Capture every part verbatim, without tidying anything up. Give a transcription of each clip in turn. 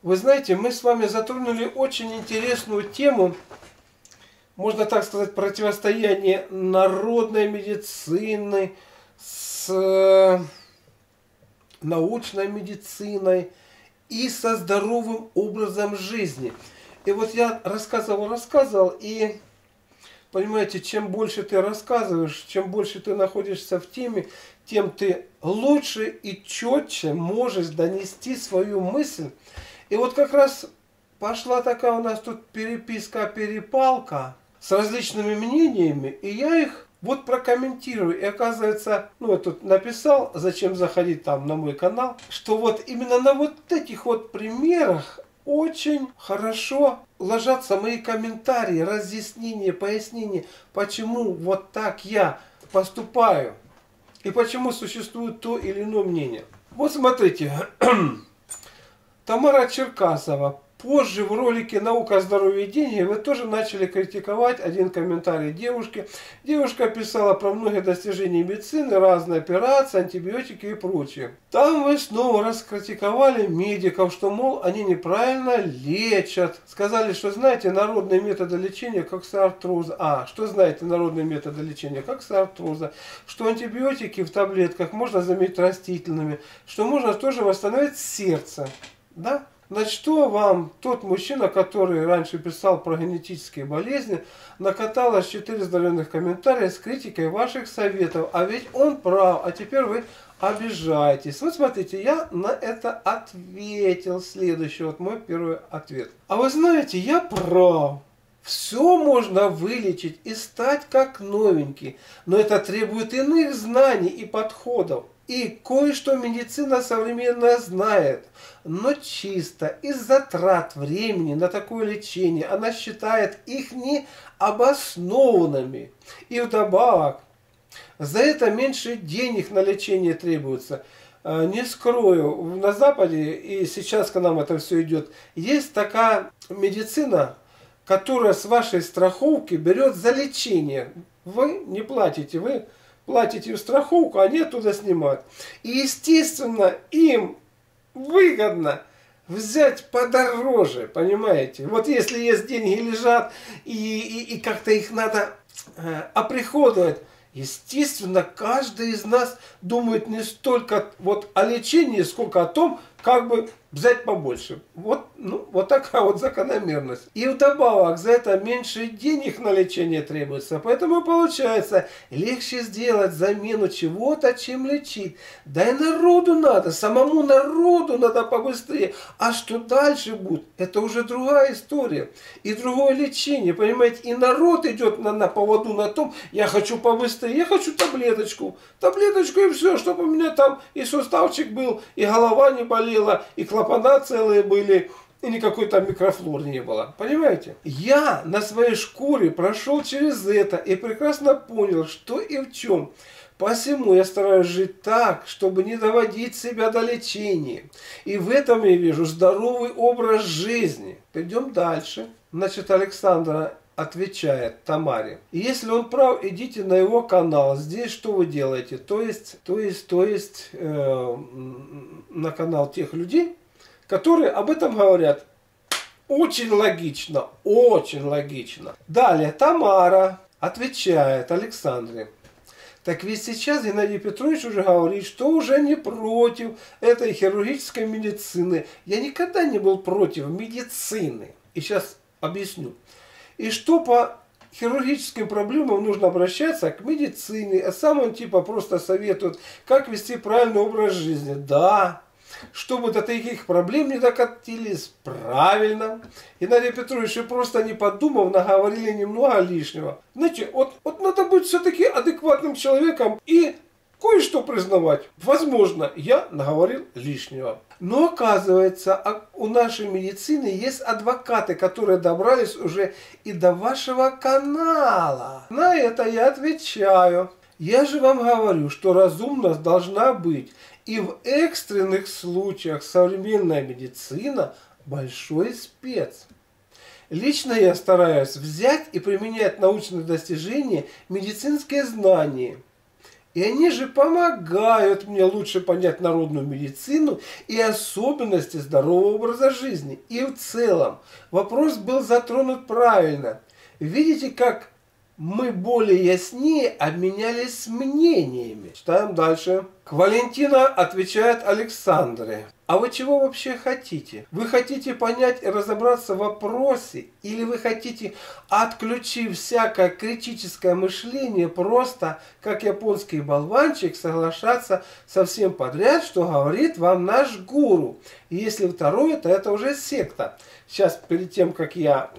Вы знаете, мы с вами затронули очень интересную тему, можно так сказать, противостояние народной медицины с научной медициной и со здоровым образом жизни. И вот я рассказывал, рассказывал, и понимаете, чем больше ты рассказываешь, чем больше ты находишься в теме, тем ты лучше и четче можешь донести свою мысль. И вот как раз пошла такая у нас тут переписка-перепалка с различными мнениями, и я их вот прокомментирую. И оказывается, ну я тут написал, зачем заходить там на мой канал, что вот именно на вот этих вот примерах очень хорошо ложатся мои комментарии, разъяснения, пояснения, почему вот так я поступаю и почему существует то или иное мнение. Вот смотрите, Тамара Черкасова. Позже в ролике «Наука, здоровье и деньги» вы тоже начали критиковать один комментарий девушки. Девушка писала про многие достижения медицины, разные операции, антибиотики и прочее. Там вы снова раскритиковали медиков, что, мол, они неправильно лечат. Сказали, что знаете народные методы лечения, как с артроза. А, что знаете народные методы лечения, как с артроза. Что антибиотики в таблетках можно заменить растительными. Что можно тоже восстановить сердце. Да? Значит, что вам тот мужчина, который раньше писал про генетические болезни, накатал аж четыре здоровенных комментария с критикой ваших советов, а ведь он прав, а теперь вы обижаетесь. Вот смотрите, я на это ответил. Следующий, вот мой первый ответ. А вы знаете, я прав. Все можно вылечить и стать как новенький, но это требует иных знаний и подходов. И кое-что медицина современная знает, но чисто из затрат времени на такое лечение она считает их необоснованными. И вдобавок, за это меньше денег на лечение требуется. Не скрою, на Западе, и сейчас к нам это все идет, есть такая медицина, которая с вашей страховки берет за лечение. Вы не платите, вы платите в страховку, они оттуда снимают. И естественно им выгодно взять подороже, понимаете? Вот если есть деньги лежат и, и, и как-то их надо э, оприходовать, естественно, каждый из нас думает не столько вот о лечении, сколько о том, как бы взять побольше. Вот, ну, вот такая вот закономерность. И вдобавок за это меньше денег на лечение требуется. Поэтому получается легче сделать замену чего-то, чем лечить. Да и народу надо, самому народу надо побыстрее. А что дальше будет, это уже другая история. И другое лечение, понимаете. И народ идет на, на поводу на том, я хочу побыстрее, я хочу таблеточку. Таблеточку и все, чтобы у меня там и суставчик был, и голова не болела, и клапана целые были, и никакой там микрофлор не было. Понимаете? Я на своей шкуре прошел через это и прекрасно понял, что и в чем. Посему я стараюсь жить так, чтобы не доводить себя до лечения. И в этом я вижу здоровый образ жизни. Пойдем дальше. Значит, Александра отвечает Тамаре. Если он прав, идите на его канал. Здесь что вы делаете? То есть, то есть, то есть э, на канал тех людей, которые об этом говорят. Очень логично, очень логично. Далее Тамара отвечает Александре. Так ведь сейчас Геннадий Петрович уже говорит, что уже не против этой хирургической медицины. Я никогда не был против медицины. И сейчас объясню. И что по хирургическим проблемам нужно обращаться к медицине. А сам он типа просто советует, как вести правильный образ жизни. Да, чтобы до таких проблем не докатились. Правильно. Геннадий Петрович, просто не подумав, наговорили немного лишнего. Знаете, вот, вот надо быть все-таки адекватным человеком и кое-что признавать. Возможно, я наговорил лишнего. Но оказывается, у нашей медицины есть адвокаты, которые добрались уже и до вашего канала. На это я отвечаю. Я же вам говорю, что разумность должна быть. И в экстренных случаях современная медицина большой спец. Лично я стараюсь взять и применять научные достижения, медицинские знания. И они же помогают мне лучше понять народную медицину и особенности здорового образа жизни. И в целом вопрос был затронут правильно. Видите, как мы более яснее обменялись мнениями. Читаем дальше. К Валентина отвечает Александре. А вы чего вообще хотите? Вы хотите понять и разобраться в вопросе? Или вы хотите, отключив всякое критическое мышление, просто, как японский болванчик, соглашаться со всем подряд, что говорит вам наш гуру? И если второе, то это уже секта. Сейчас, перед тем, как я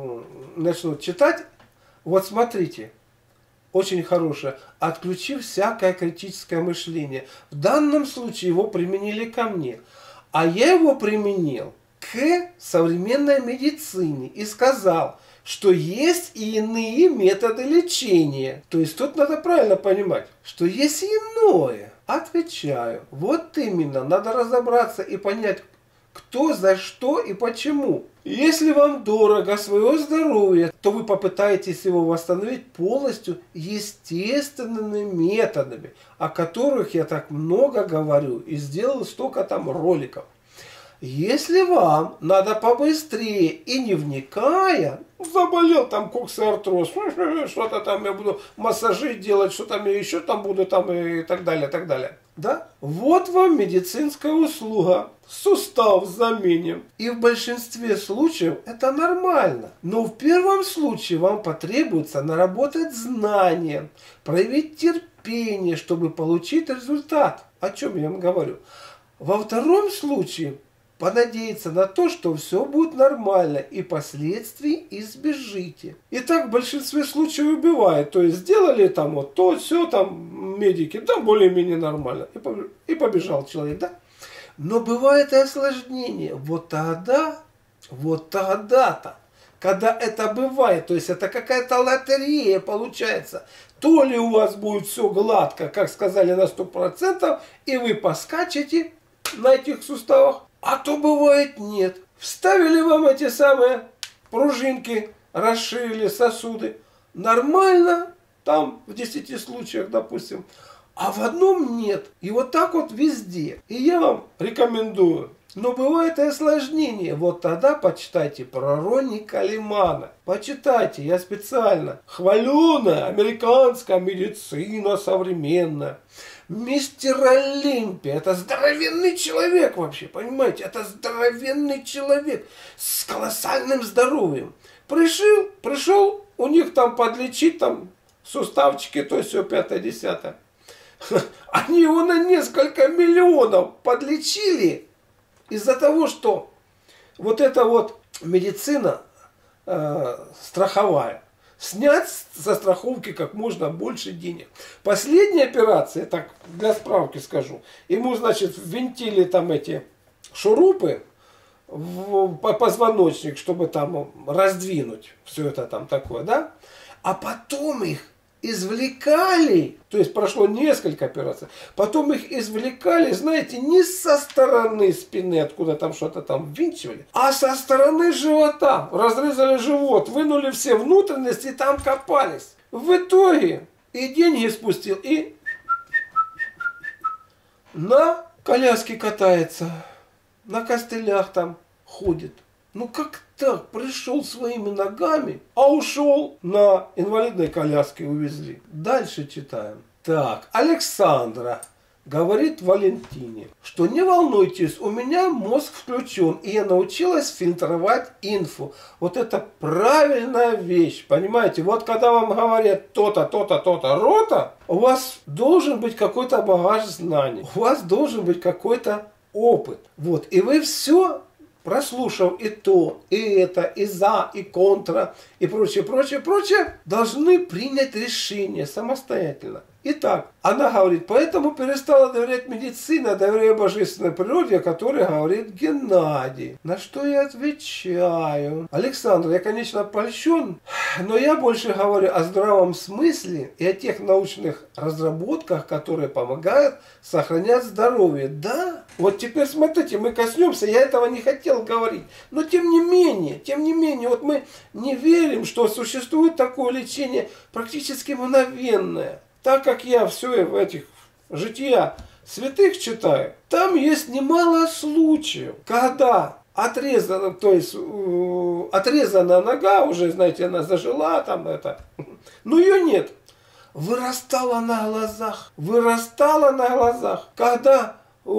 начну читать, вот смотрите. Очень хорошее. Отключив всякое критическое мышление. В данном случае его применили ко мне. А я его применил к современной медицине и сказал, что есть и иные методы лечения. То есть тут надо правильно понимать, что есть иное. Отвечаю. Вот именно. Надо разобраться и понять, кто, за что и почему. Если вам дорого свое здоровье, то вы попытаетесь его восстановить полностью естественными методами, о которых я так много говорю и сделал столько там роликов. Если вам надо побыстрее и не вникая, заболел там коксартроз, что-то там я буду массажи делать, что там я еще там буду там и так далее, так далее. Да? Вот вам медицинская услуга. Сустав заменим. И в большинстве случаев это нормально. Но в первом случае вам потребуется наработать знания, проявить терпение, чтобы получить результат. О чем я вам говорю. Во втором случае понадеяться на то, что все будет нормально и последствий избежите. И так в большинстве случаев бывает. То есть сделали там вот то, все там медики, там более-менее нормально. И побежал человек, да? Но бывает и осложнение. Вот тогда, вот тогда-то, когда это бывает, то есть это какая-то лотерея получается, то ли у вас будет все гладко, как сказали, на сто процентов, и вы поскачете на этих суставах, а то бывает нет. Вставили вам эти самые пружинки, расширили сосуды. Нормально, там в десяти случаях, допустим. А в одном нет. И вот так вот везде. И я вам рекомендую. Но бывает и осложнение. Вот тогда почитайте про Ронни Калимана. Почитайте, я специально. Хваленая американская медицина современная. Мистер Олимпия. Это здоровенный человек вообще. Понимаете? Это здоровенный человек. С колоссальным здоровьем. Пришел, пришел у них там подлечить там суставчики, то есть все пятое-десятое. Они его на несколько миллионов подлечили из-за того, что вот эта вот медицина э, страховая. Снять со страховки как можно больше денег. Последняя операция, так для справки скажу, ему, значит, ввинтили там эти шурупы в позвоночник, чтобы там раздвинуть все это там такое, да? А потом их извлекали, то есть прошло несколько операций, потом их извлекали, знаете, не со стороны спины, откуда там что-то там ввинчивали, а со стороны живота. Разрезали живот, вынули все внутренности и там копались. В итоге и деньги спустил, и на коляске катается, на костылях там ходит. Ну как так? Пришел своими ногами, а ушел на инвалидной коляске, увезли. Дальше читаем. Так, Александра говорит Валентине, что не волнуйтесь, у меня мозг включен, и я научилась фильтровать инфу. Вот это правильная вещь, понимаете? Вот когда вам говорят то-то, то-то, то-то, рота, у вас должен быть какой-то багаж знаний, у вас должен быть какой-то опыт. Вот, и вы все, прослушав и то, и это, и за, и контра, и прочее, прочее, прочее, должны принять решение самостоятельно. Итак, она говорит, поэтому перестала доверять медицине, а доверяю божественной природе, о которой говорит Геннадий. На что я отвечаю? Александр, я, конечно, польщен, но я больше говорю о здравом смысле и о тех научных разработках, которые помогают сохранять здоровье. Да, вот теперь смотрите, мы коснемся, я этого не хотел говорить, но тем не менее, тем не менее, вот мы не верим, что существует такое лечение практически мгновенное. так как я все в этих жития святых читаю, там есть немало случаев, когда отрезана, то есть э, отрезана нога, уже, знаете, она зажила там это, но ее нет. Вырастала на глазах, вырастала на глазах, когда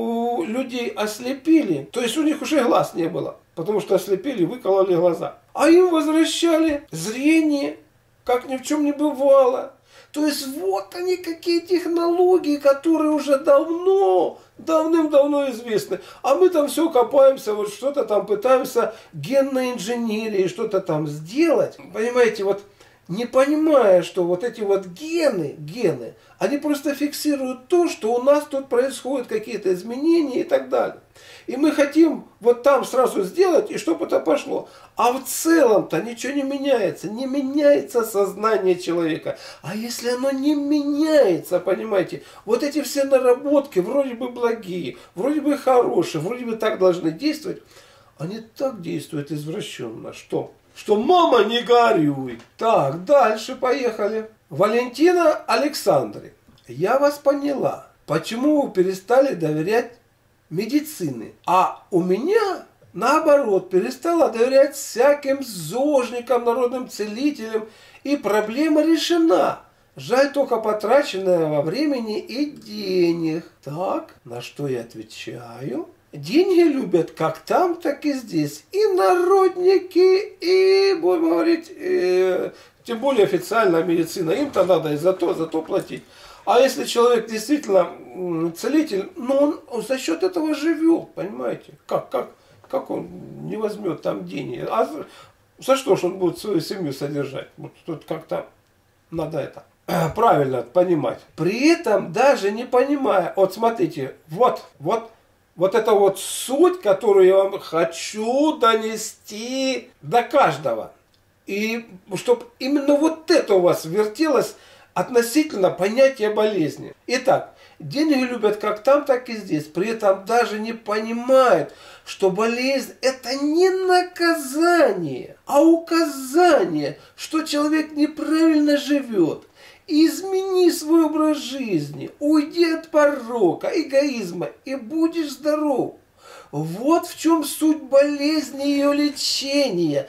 у людей ослепили, то есть у них уже глаз не было, потому что ослепили, выкололи глаза. А им возвращали зрение, как ни в чем не бывало. То есть вот они какие технологии, которые уже давно, давным-давно известны. А мы там все копаемся, вот что-то там пытаемся генной инженерии, что-то там сделать. Понимаете, вот не понимая, что вот эти вот гены, гены, они просто фиксируют то, что у нас тут происходят какие-то изменения и так далее. И мы хотим вот там сразу сделать, и чтобы это пошло. А в целом-то ничего не меняется. Не меняется сознание человека. А если оно не меняется, понимаете, вот эти все наработки, вроде бы благие, вроде бы хорошие, вроде бы так должны действовать, они так действуют извращенно, что... Что мама, не горюй. Так, дальше поехали. Валентина Александре, я вас поняла. Почему вы перестали доверять медицине? А у меня, наоборот, перестала доверять всяким зожникам, народным целителям. И проблема решена. Жаль только потраченного времени и денег. Так, на что я отвечаю? Деньги любят как там, так и здесь. И народники, и, будем говорить, и, тем более официальная медицина. Им-то надо и за то, за то платить. А если человек действительно целитель, ну он за счет этого живет, понимаете? Как, как, как он не возьмет там деньги? А за, за что ж он будет свою семью содержать? Вот тут как-то надо это правильно понимать. При этом даже не понимая, вот смотрите, вот, вот, Вот это вот суть, которую я вам хочу донести до каждого. И чтобы именно вот это у вас вертелось относительно понятия болезни. Итак, деньги любят как там, так и здесь. При этом даже не понимают, что болезнь это не наказание, а указание, что человек неправильно живет. Измени свой образ жизни, уйди от порока, эгоизма и будешь здоров. Вот в чем суть болезни и ее лечения.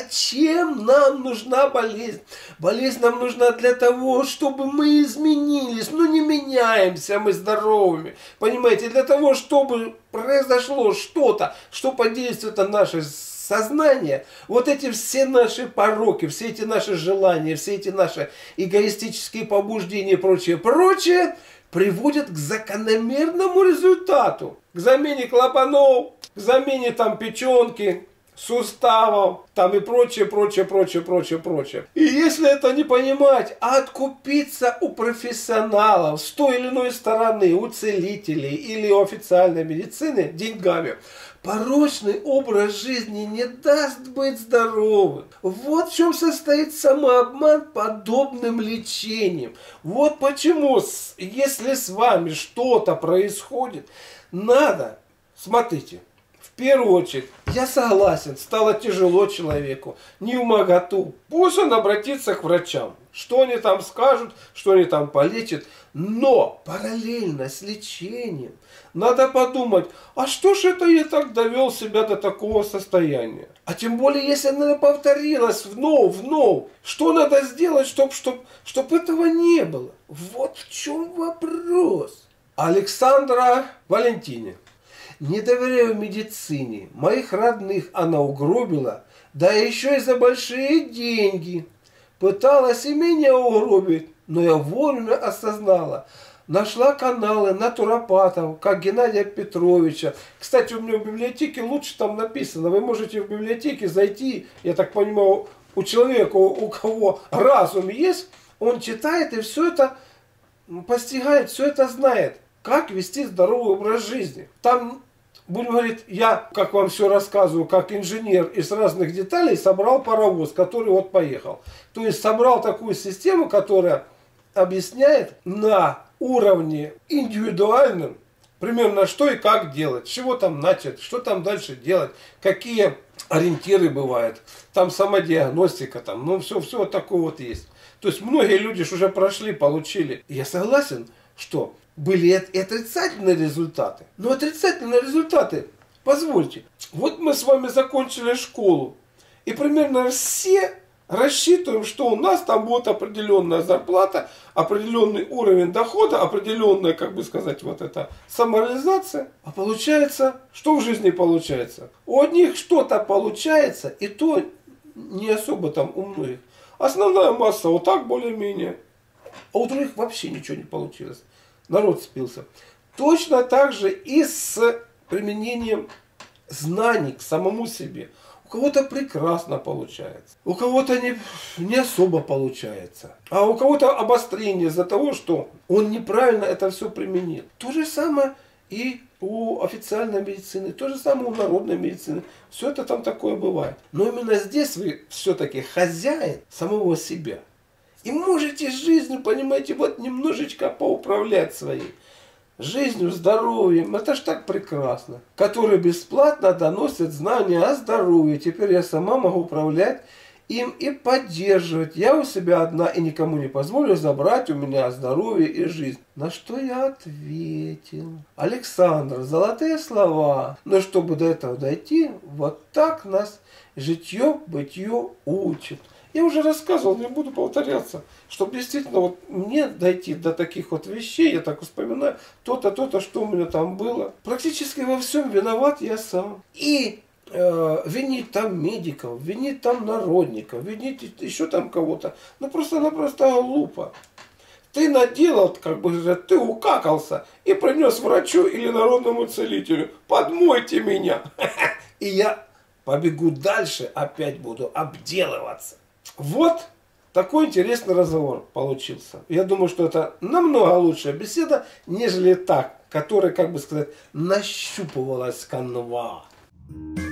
Зачем нам нужна болезнь? Болезнь нам нужна для того, чтобы мы изменились. Ну не меняемся мы здоровыми. Понимаете, для того, чтобы произошло что-то, что подействует на наше сознание, вот эти все наши пороки, все эти наши желания, все эти наши эгоистические побуждения и прочее, прочее, приводят к закономерному результату. К замене клапанов, к замене там печенки, суставов, там и прочее, прочее, прочее, прочее, прочее. И если это не понимать, а откупиться у профессионалов с той или иной стороны, у целителей или у официальной медицины деньгами, порочный образ жизни не даст быть здоровым. Вот в чем состоит самообман подобным лечением. Вот почему, если с вами что-то происходит, надо, смотрите, в первую очередь, я согласен, стало тяжело человеку, не вмоготу. Пусть он обратится к врачам. Что они там скажут, что они там полечат. Но параллельно с лечением надо подумать, а что ж это я так довел себя до такого состояния? А тем более, если она повторилась вновь, вновь, что надо сделать, чтобы чтоб, чтоб этого не было? Вот в чем вопрос. Александра Валентине. Не доверяю медицине. Моих родных она угробила, да еще и за большие деньги. Пыталась и меня угробить, но я вовремя осознала. Нашла каналы натуропатов, как Геннадия Петровича. Кстати, у меня в библиотеке лучше там написано. Вы можете в библиотеке зайти, я так понимаю, у человека, у кого разум есть, он читает и все это постигает, все это знает. Как вести здоровый образ жизни. Там, будем говорить, я, как вам все рассказываю, как инженер из разных деталей собрал паровоз, который вот поехал. То есть собрал такую систему, которая объясняет на уровне индивидуальном, примерно что и как делать, с чего там начать, что там дальше делать, какие ориентиры бывают, там самодиагностика, там, ну все, все вот такое вот есть. То есть многие люди ж уже прошли, получили. Я согласен, что были и отрицательные результаты. Но отрицательные результаты, позвольте, вот мы с вами закончили школу. И примерно все рассчитываем, что у нас там будет определенная зарплата, определенный уровень дохода, определенная, как бы сказать, вот эта самореализация. А получается, что в жизни получается? У одних что-то получается, и то не особо там у многих. Основная масса вот так более-менее. А у других вообще ничего не получилось. Народ спился. Точно так же и с применением знаний к самому себе. У кого-то прекрасно получается, у кого-то не, не особо получается, а у кого-то обострение из-за того, что он неправильно это все применил. То же самое и у официальной медицины, то же самое у народной медицины. Все это там такое бывает. Но именно здесь вы все-таки хозяин самого себя. И можете жизнью, понимаете, вот немножечко поуправлять своей жизнью, здоровьем. Это ж так прекрасно. Которые бесплатно доносят знания о здоровье. Теперь я сама могу управлять им и поддерживать. Я у себя одна и никому не позволю забрать у меня здоровье и жизнь. На что я ответил: Александр, золотые слова. Но чтобы до этого дойти, вот так нас житье-бытие учит. Я уже рассказывал, не буду повторяться, чтобы действительно вот мне дойти до таких вот вещей, я так вспоминаю, то-то, то-то, что у меня там было. Практически во всем виноват я сам. И э, винить там медиков, винить там народников, винить еще там кого-то, ну просто-напросто глупо. Ты наделал, как бы говорят, ты укакался и принес врачу или народному целителю: подмойте меня. И я побегу дальше, опять буду обделываться. Вот такой интересный разговор получился. Я думаю, что это намного лучшая беседа, нежели та, которая, как бы сказать, нащупывалась канва.